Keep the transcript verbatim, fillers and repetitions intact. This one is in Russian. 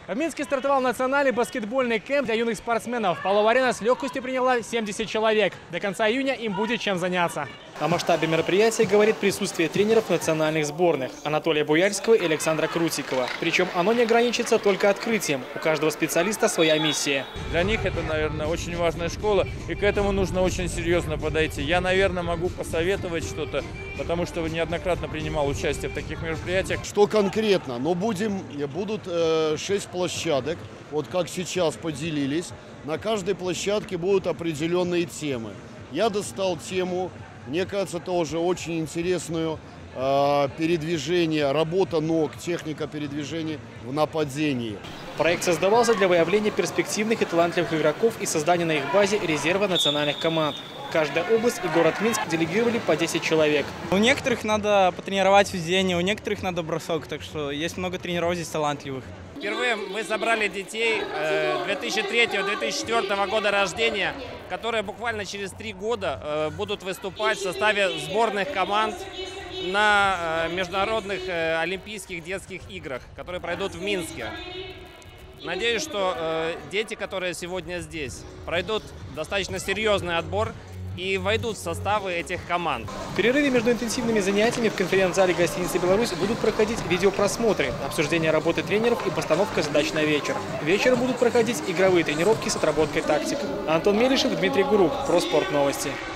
В Минске стартовал национальный баскетбольный кемп для юных спортсменов. Полуарена с легкостью приняла семьдесят человек. До конца июня им будет чем заняться. О масштабе мероприятия говорит присутствие тренеров национальных сборных Анатолия Буяльского и Александра Крутикова. Причем оно не ограничится только открытием. У каждого специалиста своя миссия. Для них это, наверное, очень важная школа, и к этому нужно очень серьезно подойти. Я, наверное, могу посоветовать что-то, потому что неоднократно принимал участие в таких мероприятиях. Что конкретно? Но будем, будут э, шесть площадок, вот как сейчас поделились. На каждой площадке будут определенные темы. Я достал тему, мне кажется, тоже очень интересную, э, передвижение, работа ног, техника передвижения в нападении. Проект создавался для выявления перспективных и талантливых игроков и создания на их базе резерва национальных команд. Каждая область и город Минск делегировали по десять человек. У некоторых надо потренировать везение, у некоторых надо бросок, так что есть много тренеров здесь талантливых. Впервые мы собрали детей две тысячи третьего — две тысячи четвёртого года рождения, которые буквально через три года будут выступать в составе сборных команд на международных олимпийских детских играх, которые пройдут в Минске. Надеюсь, что дети, которые сегодня здесь, пройдут достаточно серьезный отбор и войдут в составы этих команд. В перерыве между интенсивными занятиями в конференц-зале гостиницы «Беларусь» будут проходить видеопросмотры, обсуждение работы тренеров и постановка задач на вечер. Вечером будут проходить игровые тренировки с отработкой тактик. Антон Мелишев, Дмитрий Гурук. Про спорт новости.